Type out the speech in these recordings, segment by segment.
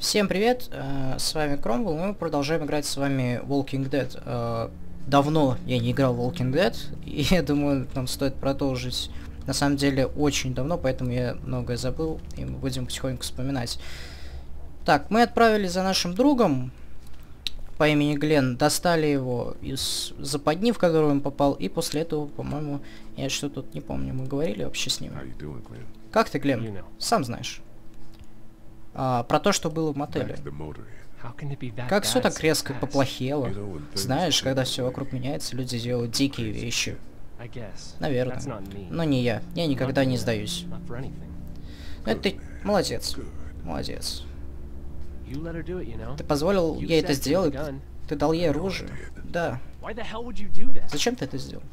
Всем привет, с вами Кромвелл, мы продолжаем играть с вами Walking Dead. Давно я не играл в Walking Dead, и я думаю, нам стоит продолжить. На самом деле, очень давно, поэтому я многое забыл, и мы будем потихоньку вспоминать. Так, мы отправились за нашим другом по имени Глен, достали его из западни, в которую он попал, и после этого, по-моему, я что тут не помню, мы говорили вообще с ним. Как ты, Глен? Сам знаешь. Про то, что было в мотеле. Как все так резко поплохело? Знаешь, когда все вокруг меняется, люди делают дикие вещи. Наверное. Но не я. Я никогда не сдаюсь. Это ты молодец. Молодец. Ты позволил ей это сделать? Ты дал ей оружие? Да. Зачем ты это сделал?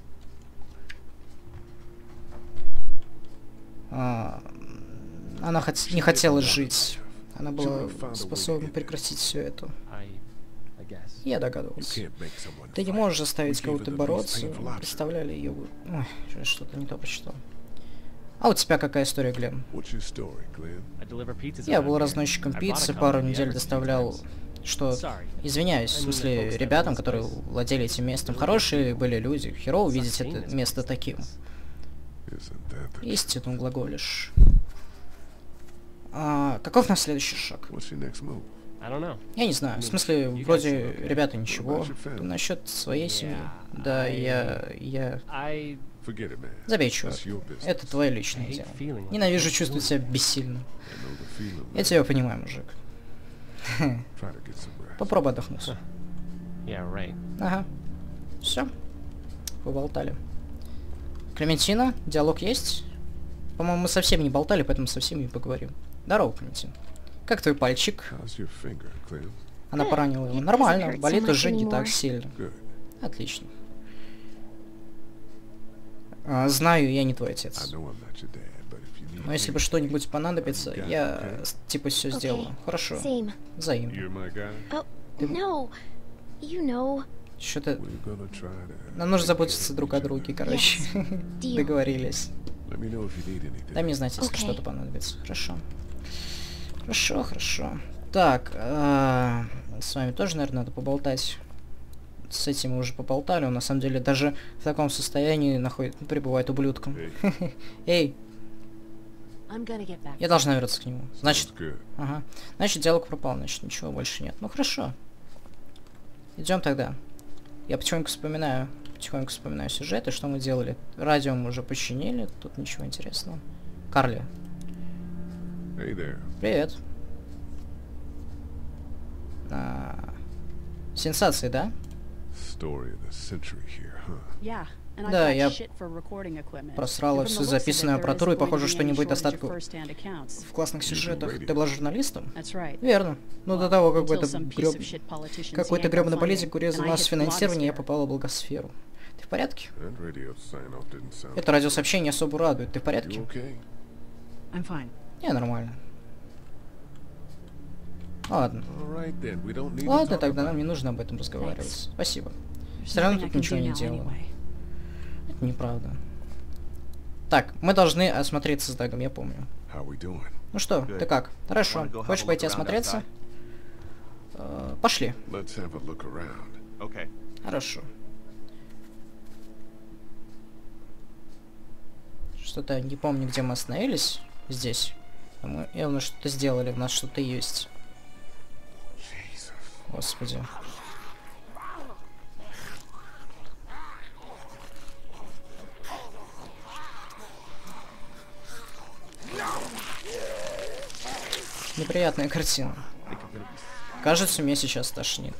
Она не хотела жить. Она была способна прекратить все это. Я догадывался. Ты не можешь заставить кого-то бороться. Представляли ее... Ой, что-то не то прочитал. А у тебя какая история, Глен? Я был разносчиком пиццы, пару недель доставлял... Что... Извиняюсь, в смысле, ребятам, которые владели этим местом. Хорошие были люди. Херово видеть это место таким. Истину глаголишь. Каков наш следующий шаг? Я не знаю. В смысле, вроде ребята ничего. Насчет своей семьи. Да, я... Забей, чувак. Это твое личное дело. Ненавижу чувствовать себя бессильным. Я тебя понимаю, мужик. Попробуй отдохнуть. Ага. Все. Поболтали. Клементина, диалог есть? По-моему, мы совсем не болтали, поэтому со всеми и поговорим. Здорово, Клементин. Как твой пальчик? Она поранила его. Нормально, болит уже не так сильно. Отлично. Знаю, я не твой отец. Но если бы что-нибудь понадобится, я типа все сделаю. Хорошо. Взаимно. Что-то... Нам нужно заботиться друг о друге, короче. Договорились. Дай мне знать, если что-то понадобится. Хорошо. Хорошо, хорошо. Так, с вами тоже, наверное, надо поболтать. С этим мы уже поболтали. Он, на самом деле, даже в таком состоянии пребывает ублюдком. Эй! Я должна вернуться к нему. Значит... Ага. Значит, диалог пропал, значит, ничего больше нет. Ну, хорошо. Идем тогда. Я потихоньку вспоминаю сюжеты, что мы делали. Радио мы уже починили, тут ничего интересного. Карли. Привет. Сенсации, да? Да, я просрала всю записанную аппаратуру, и похоже, что не будет остатков в классных сюжетах. Ты была журналистом? Верно. Но до того, как какой-то гребаный политик урезал нас финансирование, я попала в благосферу. Ты в порядке? Это радиосообщение особо радует. Ты в порядке? Я нормально. Ладно. Ладно, тогда нам не нужно об этом разговаривать. Спасибо. Все равно тут ничего не делаю. Это неправда. Так, мы должны осмотреться с Дагом, я помню. Ну что, ты как? Хорошо. Хочешь пойти осмотреться? Пошли. Хорошо. Что-то не помню, где мы остановились. Здесь. Мы явно что-то сделали, у нас что-то есть. Господи. Неприятная картина. Кажется, меня сейчас тошнит.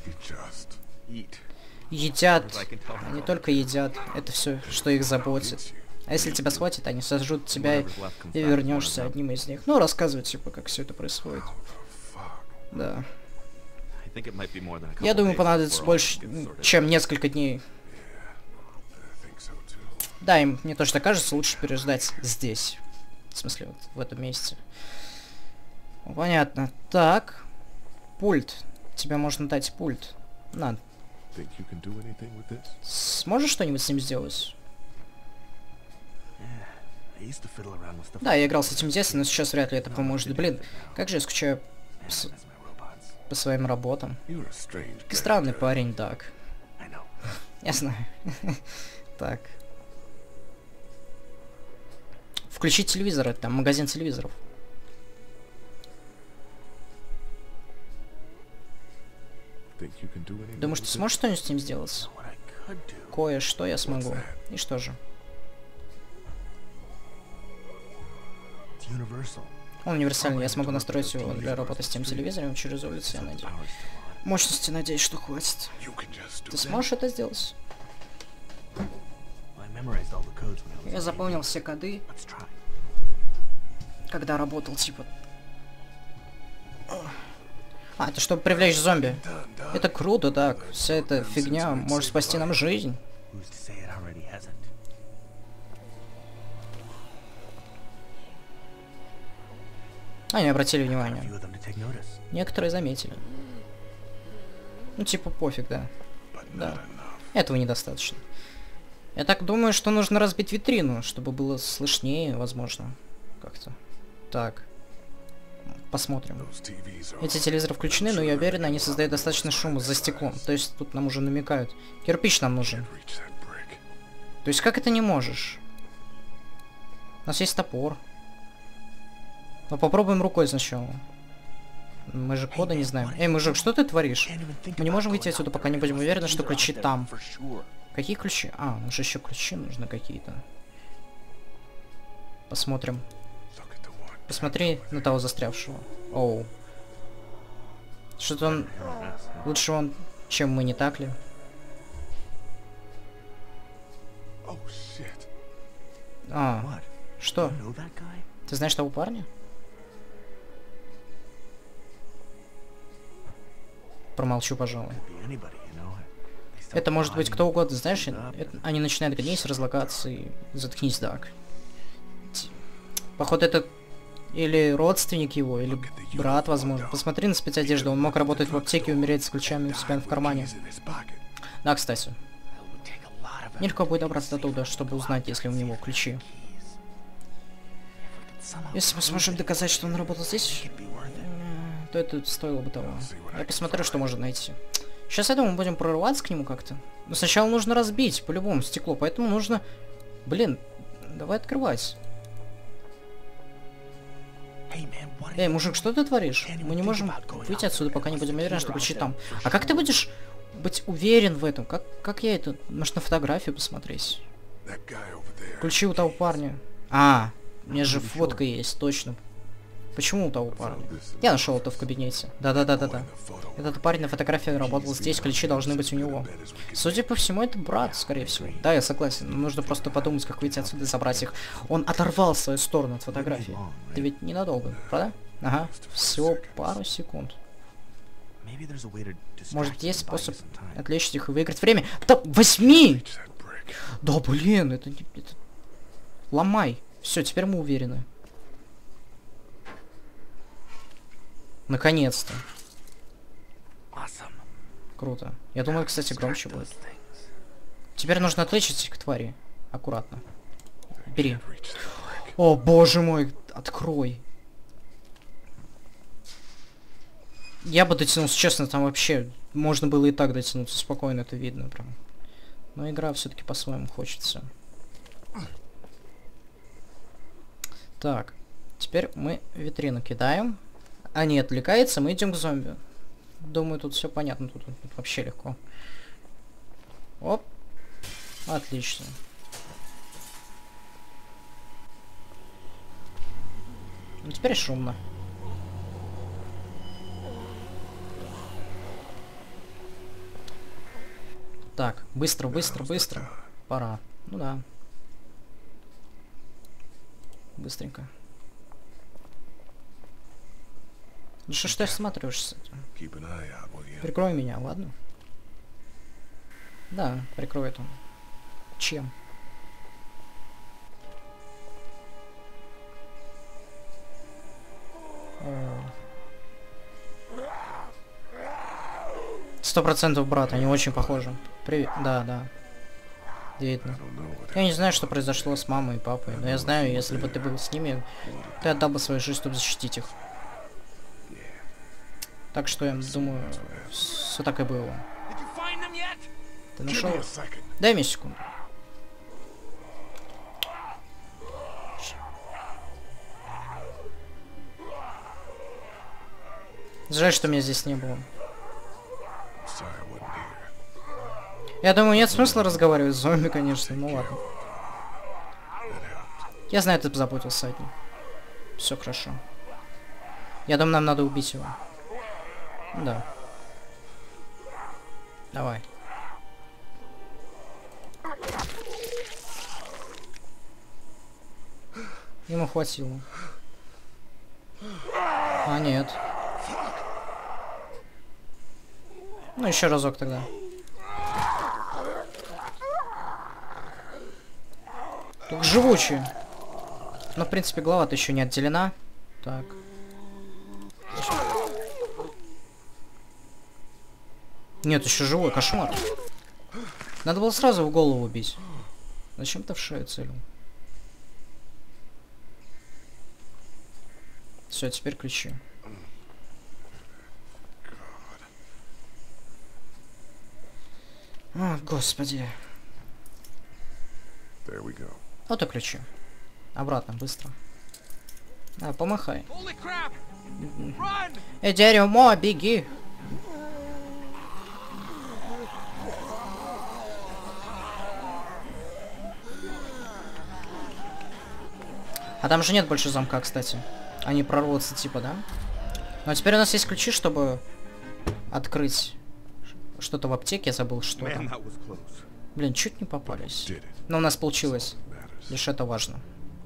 Едят. Они только едят. Это все, что их заботит. А если тебя схватят, они сожрут тебя и вернешься одним из них. Ну, рассказывай, типа, как все это происходит. Да. Я думаю, понадобится больше, чем несколько дней. Да, им мне тоже так кажется, лучше переждать здесь. В смысле, вот в этом месте. Понятно. Так. Пульт. Тебе можно дать пульт. На. Сможешь что-нибудь с ним сделать? Да, я играл с этим в детстве, но сейчас вряд ли это поможет. Блин, как же я скучаю по своим работам. Ты странный парень, так. Я знаю. Так. Включить телевизор, это там магазин телевизоров. Думаешь, ты сможешь что-нибудь с ним сделать? Кое-что я смогу. И что же? Он универсальный, я смогу настроить его для работы с тем телевизором через улицу, я надеюсь. Мощности, надеюсь, что хватит. Ты сможешь это сделать? Я запомнил все коды, когда работал, типа... А, это чтобы привлечь зомби. Это круто, так. Вся эта фигня может спасти нам жизнь. Они обратили внимание. Некоторые заметили. Ну, типа, пофиг, да. Да. Этого недостаточно. Я так думаю, что нужно разбить витрину, чтобы было слышнее, возможно. Как-то. Так. Посмотрим. Эти телевизоры включены, но я уверен, они создают достаточно шума за стеклом. То есть тут нам уже намекают. Кирпич нам нужен. То есть как это не можешь? У нас есть топор. Но попробуем рукой сначала. Мы же кода не знаем. Эй, мужик, что ты творишь? Мы не можем выйти отсюда, пока не будем уверены, что ключи там. Какие ключи? А, ну же еще ключи нужны какие-то. Посмотрим. Посмотри на того застрявшего. Оу. Что-то он... Лучше он, чем мы, не так ли? А, что? Ты знаешь того парня? Промолчу, пожалуй. Это может быть кто угодно, знаешь? Они начинают гнить, разлагаться и... Заткнись, Даг. Походу, это... Или родственник его, или брат, возможно. Посмотри на спецодежду, он мог работать в аптеке и умереть с ключами у себя в кармане. Да, кстати. Нелегко будет добраться до туда, чтобы узнать, есть ли у него ключи. Если мы сможем доказать, что он работал здесь, то это стоило бы того. Я посмотрю, что можно найти. Сейчас, я думаю, мы будем прорываться к нему как-то. Но сначала нужно разбить, по-любому, стекло. Поэтому нужно... Блин, давай открывать. Эй, мужик, что ты творишь? Мы не можем выйти отсюда, пока не будем уверены, что ключи там. А как ты будешь быть уверен в этом? Как я это... Может, на фотографию посмотреть? Ключи у того парня. А, у меня же фотка есть, точно. Почему у того парня? Я нашел это в кабинете. Да-да-да-да-да. Этот парень на фотографии работал здесь, ключи должны быть у него. Судя по всему, это брат, скорее всего. Да, я согласен, но нужно просто подумать, как выйти отсюда и забрать их. Он оторвал свою сторону от фотографии. Да ведь ненадолго, правда? Ага, всего пару секунд. Может, есть способ отвлечь их и выиграть время? Да, возьми! Да, блин, это... Ломай. Все, теперь мы уверены. Наконец-то. Круто. Я думаю, кстати, громче будет. Теперь нужно отвлечь этих тварей. Аккуратно. Бери. О, боже мой, открой. Я бы дотянулся, честно, там вообще можно было и так дотянуться, спокойно это видно прям. Но игра все-таки по-своему хочется. Так, теперь мы витрину кидаем. А не отвлекается, мы идем к зомби. Думаю, тут все понятно, тут вообще легко. Оп. Отлично. Ну, теперь шумно. Так, быстро, быстро, быстро. Пора. Ну да. Быстренько. Ну что ж ты осматриваешься? Прикрой меня, ладно? Да, прикроет он. Чем? %, брат, они очень похожи. Привет. Да, да. Видно. Я не знаю, что произошло с мамой и папой, но я знаю, если бы ты был с ними, ты отдал бы свою жизнь, чтобы защитить их. Так что я думаю, все так и было. Ты нашел? Дай мне секунду. Жаль, что меня здесь не было. Я думаю, нет смысла разговаривать с зомби, конечно, ну ладно. Я знаю, ты позаботился о нем. Все хорошо. Я думаю, нам надо убить его. Да. Давай. Ему хватило. А, нет. Ну, еще разок тогда. Только живучие. Но, в принципе, голова-то еще не отделена. Так. Нет, еще живой, кошмар. Надо было сразу в голову бить. Зачем ты в шею целил? Все, теперь ключи. О, господи. Вот и ключи. Обратно, быстро. А, помахай. Дерьмо, беги. А там же нет больше замка, кстати. Они прорвутся, типа, да? Но теперь у нас есть ключи, чтобы открыть что-то в аптеке. Я забыл, что там. Блин, чуть не попались. Но у нас получилось. Лишь это важно.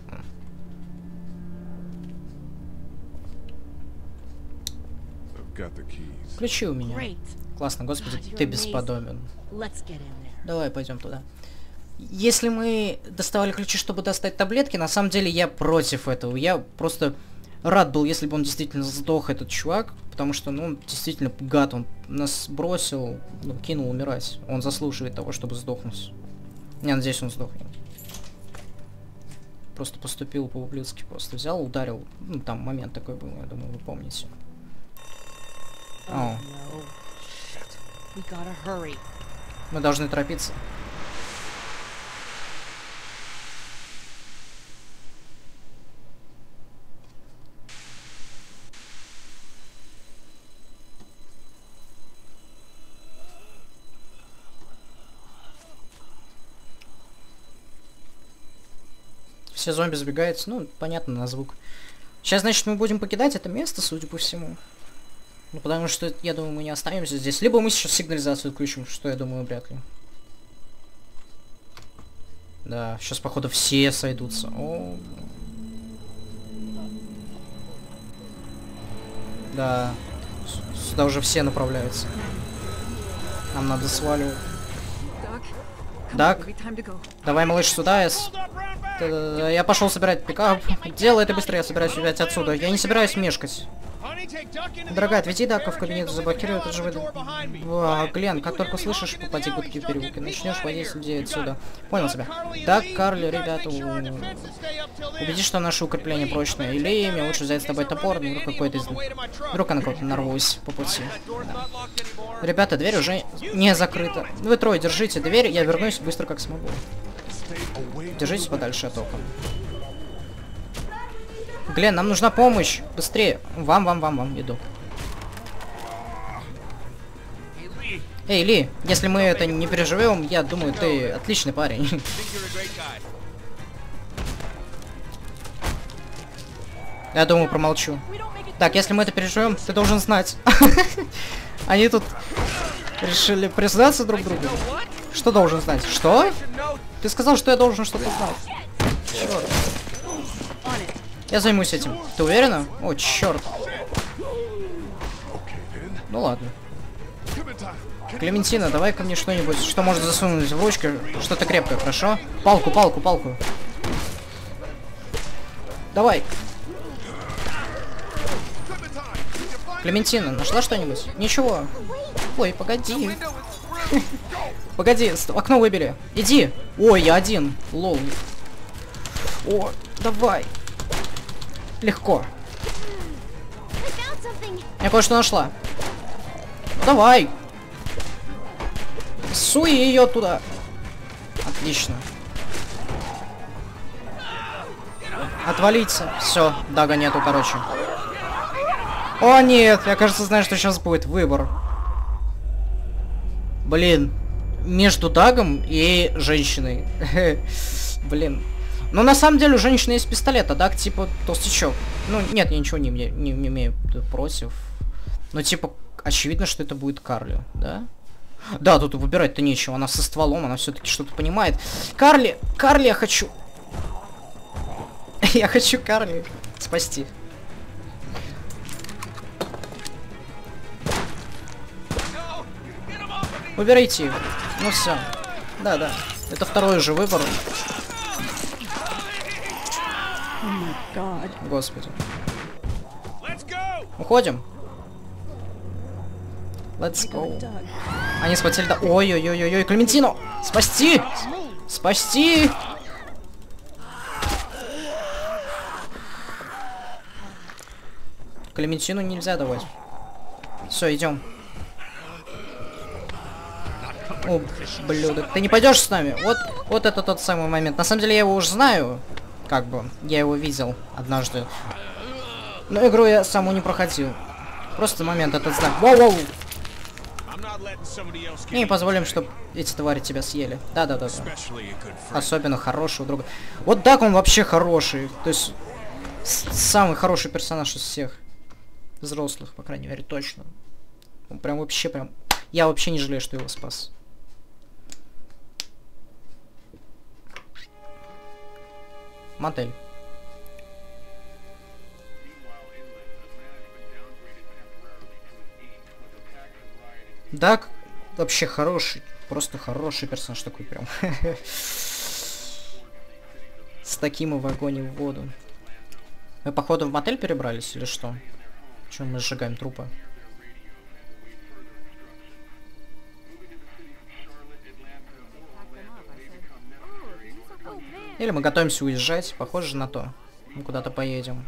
Ключи у меня. Классно, господи, ты бесподобен. Давай пойдем туда. Если мы доставали ключи, чтобы достать таблетки, на самом деле я против этого. Я просто рад был, если бы он действительно сдох, этот чувак. Потому что, ну, он действительно гад. Он нас бросил, ну, кинул умирать. Он заслуживает того, чтобы сдохнуть. Я надеюсь, он сдохнет. Просто поступил по-ублюдски. Просто взял, ударил. Ну, там момент такой был, я думаю, вы помните. О. Мы должны торопиться. Все зомби сбегаются, ну, понятно, на звук. Сейчас, значит, мы будем покидать это место, судя по всему. Ну, потому что, я думаю, мы не останемся здесь. Либо мы сейчас сигнализацию отключим, что, я думаю, вряд ли. Да, сейчас, походу, все сойдутся. О. Да. Сюда уже все направляются. Нам надо сваливать. Дак, давай, малыш, сюда. Я пошел собирать пикап. Делай это быстро, я собираюсь убирать отсюда. Я не собираюсь мешкать. Дорогая, отведи Дака в кабинет, заблокируй этот же выдал. Глен, как только слышишь, попади в гудки переулки. Начнешь водить людей отсюда. Понял тебя. Дак, Карли, ребята, убедись, что наше укрепление прочное. Или мне лучше взять с тобой топор, ну какой-то из... Вдруг я на кого-то нарвусь по пути. Да. Ребята, дверь уже не закрыта. Вы трое держите дверь, я вернусь быстро как смогу. Держитесь подальше от окон. Глен, нам нужна помощь. Быстрее. Вам. Иду. Эй, Ли, если мы это не переживем, я думаю, ты отличный парень. Я думаю, промолчу. Так, если мы это переживем, ты должен знать. Они тут решили признаться друг другу. Что должен знать? Что? Ты сказал, что я должен что-то знать. Черт. Я займусь этим. Ты уверена? О, черт. Ну ладно. Клементина, давай ко мне что-нибудь, что может засунуть в ручку. Что-то крепкое, хорошо? Палку. Давай. Клементина, нашла что-нибудь? Ничего. Ой, погоди. Погоди, окно выбери. Иди. Ой, я один. Лол. О, давай. Легко. Я кое-что нашла. Давай. Суй ее туда. Отлично. Отвалиться. Все, Дага нету, короче. О, нет, я, кажется, знаю, что сейчас будет. Выбор. Блин. Между Дагом и женщиной. Блин. Ну, на самом деле, у женщины есть пистолет, а Даг, типа, толстячок. Ну, нет, я ничего не имею против. Но, типа, очевидно, что это будет Карли, да? Да, тут выбирать-то нечего. Она со стволом, она все-таки что-то понимает. Карли, я хочу... Я хочу Карли спасти. Убирайте его. Ну все. Да. Это второй же выбор. Господи. Уходим. Let's go. Они схватили... Ой-ой-ой-ой, Клементину! Спасти! Спасти! Клементину нельзя давать. Все, идем. О, блюдок. Ты не пойдешь с нами? Вот это тот самый момент. На самом деле я его уже знаю. Как бы. Я его видел однажды. Но игру я саму не проходил. Просто момент этот знак. Воу-воу! Не позволим, чтобы эти твари тебя съели. Да. Особенно хорошего друга. Вот так он вообще хороший. То есть самый хороший персонаж из всех. Взрослых, по крайней мере, точно. Он прям вообще прям... Я вообще не жалею, что его спас. Мотель. Даг вообще хороший. Просто хороший персонаж такой прям. С таким и в огонь и в воду. Мы, походу, в мотель перебрались или что? Чё мы сжигаем трупы? Или мы готовимся уезжать? Похоже на то. Мы куда-то поедем.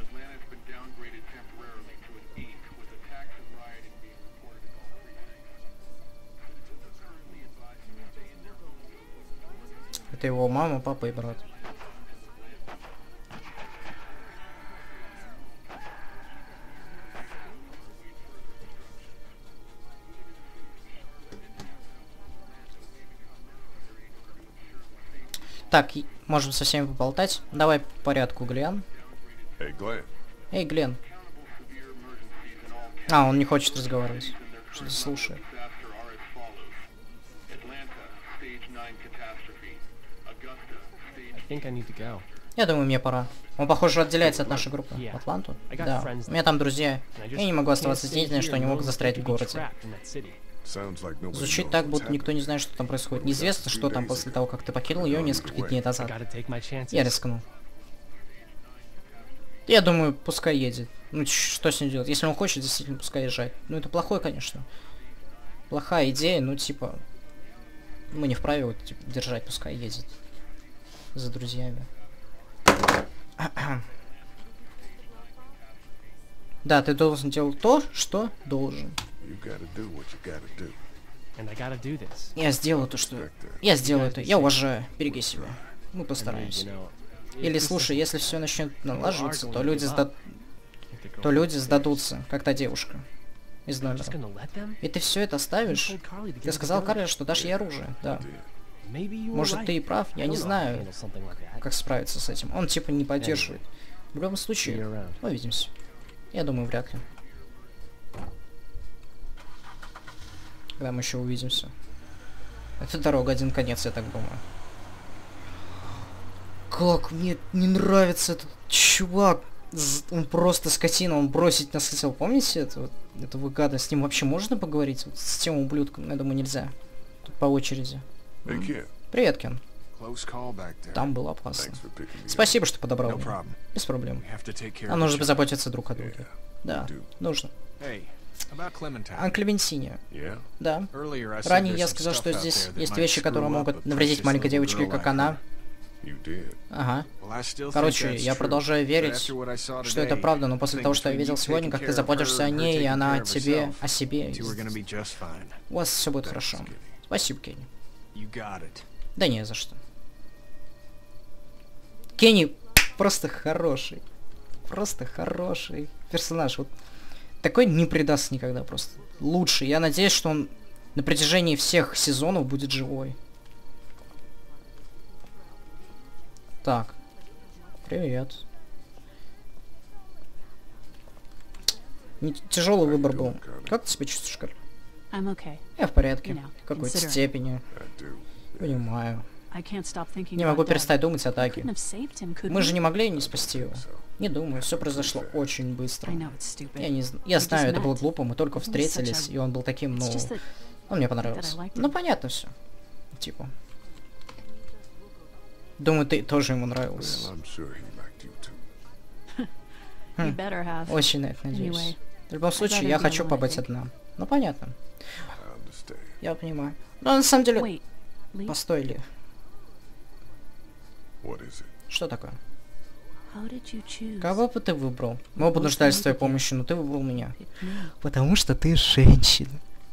Это его мама, папа и брат. Так, можем со всеми поболтать. Давай по порядку, Глен. Эй, Глен. А, он не хочет разговаривать. Что-то слушает. Я думаю, мне пора. Он, похоже, отделяется от нашей группы. В Атланту? Да. У меня там друзья. Я не могу оставаться деятельным, что не могут застрять в городе. Звучит так, будто никто не знает, что там происходит. Неизвестно, что там после того, как ты покинул ее несколько дней назад. Я рискну. Я думаю, пускай едет. Ну, что с ним делать? Если он хочет, действительно, пускай езжает. Ну, это плохое, конечно. Плохая идея, ну, типа... Мы не вправе его, типа, держать, пускай едет. За друзьями. Да, ты должен делать то, что должен. Я сделаю то, что... Я сделаю это. Я уважаю. Береги себя. Мы постараемся. Или, слушай, если все начнет налаживаться, то люди сдадутся, как та девушка из номера. И ты все это оставишь? Ты сказал Карли, что дашь ей оружие. Да. Может, ты и прав, я не знаю, как справиться с этим. Он типа не поддерживает. В любом случае, увидимся. Я думаю, вряд ли. Когда мы еще увидимся. Это дорога один конец, я так думаю. Как мне не нравится этот чувак. Он просто скотина, он бросить нас хотел. Помните это? Это выгада. С ним вообще можно поговорить? Вот с тем ублюдком, я думаю, нельзя. Тут по очереди. Привет, Кен. Там было опасно. Спасибо, что подобрал меня. Без проблем. Нам нужно позаботиться друг о друге. Да, нужно. О Клементине. Да. Ранее я сказал, что здесь есть вещи, которые могут навредить маленькой девочке, как она. Ага. Короче, я продолжаю верить, что это правда, но после того, что я видел сегодня, как ты заботишься о ней, и она о тебе, о себе, у вас все будет хорошо. Спасибо, Кенни. Да не за что. Кенни просто хороший. Просто хороший персонаж. Вот такой не предаст никогда просто. Лучший. Я надеюсь, что он на протяжении всех сезонов будет живой. Так. Привет. Тяжелый выбор был. Как ты себя чувствуешь, Карл? Я в порядке. В какой-то степени. Понимаю. Не могу перестать думать о Таке. Мы же не могли не спасти его. Не думаю, все произошло очень быстро. Я знаю, это было глупо, мы только встретились, и он был таким, ну... Он мне понравился. Ну, понятно все. Типа. Думаю, ты тоже ему нравился. Очень на это надеюсь. В любом случае, я хочу побыть одна. Ну, понятно. Я понимаю. Но на самом деле... Постой, Ли. Что такое? Кого бы ты выбрал? Мы оба нуждались в твоей помощи, но ты выбрал меня. Потому что ты женщина.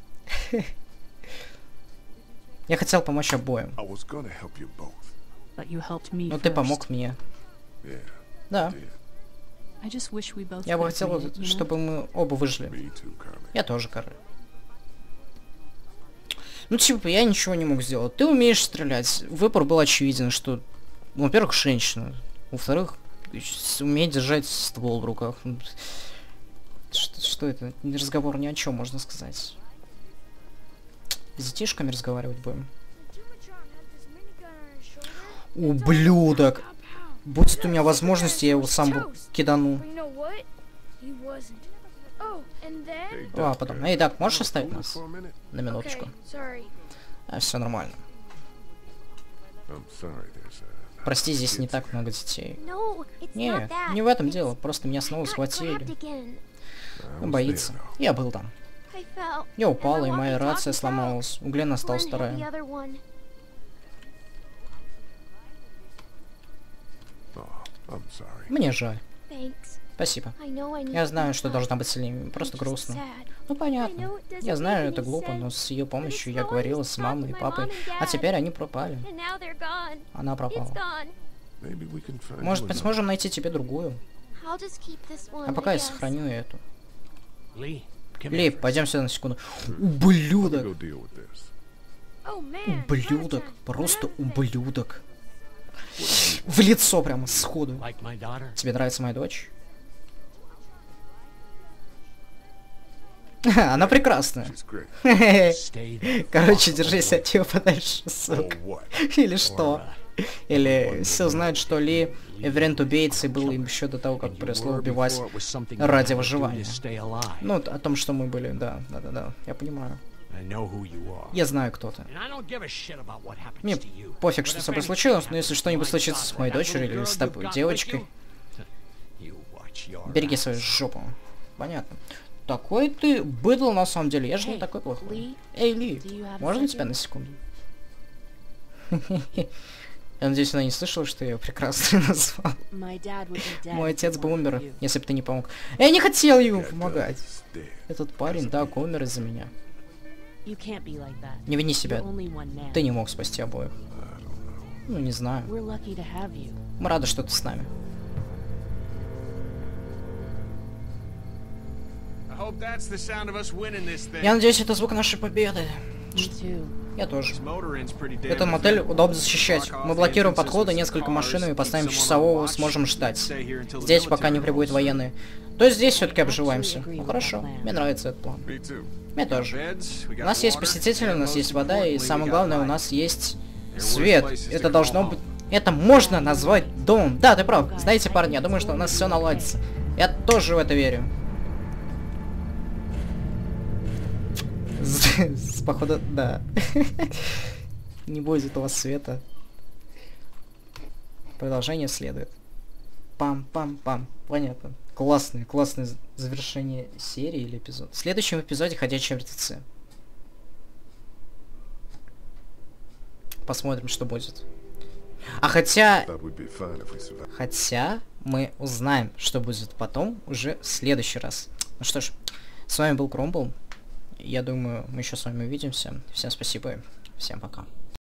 Я хотел помочь обоим. Но ты помог мне. Да. Я бы хотел, чтобы мы оба выжили. Я тоже, Карл. Ну, типа, я ничего не мог сделать. Ты умеешь стрелять. Выбор был очевиден, что, во-первых, женщина. Во-вторых, умеет держать ствол в руках. Что это? Разговор ни о чем, можно сказать. С детишками разговаривать будем. Ублюдок! Будет у меня возможность, я его сам кидану. А, потом. Эй, Дак, можешь оставить нас? На минуточку. Все нормально. Прости, здесь не так много детей. Нет, не в этом дело. Просто меня снова схватили. Он боится. Я был там. Я упала, и моя рация сломалась. У Глена осталась вторая. Мне жаль. Спасибо. Я знаю, что должна быть сильнее, просто грустно. Ну понятно. Я знаю, это глупо, но с ее помощью я говорила с мамой и папой, а теперь они пропали. Она пропала. Может быть, сможем найти тебе другую? А пока я сохраню эту. Ли, пойдем сюда на секунду. Ублюдок! Ублюдок. Просто ублюдок. В лицо прямо сходу. Тебе нравится моя дочь? Она прекрасная. Короче, держись от нее подальше, сука. Или что? Или все знают, что Ли Эверент убийцей был им еще до того, как пришло убивать ради выживания. Ну, о том, что мы были, да, я понимаю. Я знаю, кто ты. Мне пофиг, что с тобой случилось, но если что-нибудь случится с моей дочерью или с тобой, девочкой, береги свою жопу. Понятно. Такой ты быдло на самом деле, я же не такой плохой. Эй, Ли, можно тебя на секунду? Я надеюсь, она не слышала, что я ее прекрасно назвал. Мой отец бы умер, если бы ты не помог. Я не хотел ему помогать. Этот парень, да, умер из-за меня. Не вини себя. Ты не мог спасти обоих. Ну, не знаю. Мы рады, что ты с нами. Я надеюсь, это звук нашей победы. Я тоже. Этот мотель удобно защищать. Мы блокируем подходы, несколько машинами, поставим часового, сможем ждать. Здесь пока не прибудут военные. То есть здесь все-таки обживаемся. Ну хорошо, мне нравится этот план. Мне тоже. У нас есть посетители, у нас есть вода, и самое главное, у нас есть свет. Это должно быть... Это можно назвать домом. Да, ты прав. Знаете, парни, я думаю, что у нас все наладится. Я тоже в это верю. Походу, да. Не будет у вас света. Продолжение следует. Пам-пам-пам. Понятно. Классное завершение серии или эпизода. В следующем эпизоде «Ходячие мертвецы». Посмотрим, что будет. А хотя... That would be fun if we survived. Хотя мы узнаем, что будет потом уже в следующий раз. Ну что ж, с вами был Кромбл. Я думаю, мы еще с вами увидимся. Всем спасибо, всем пока.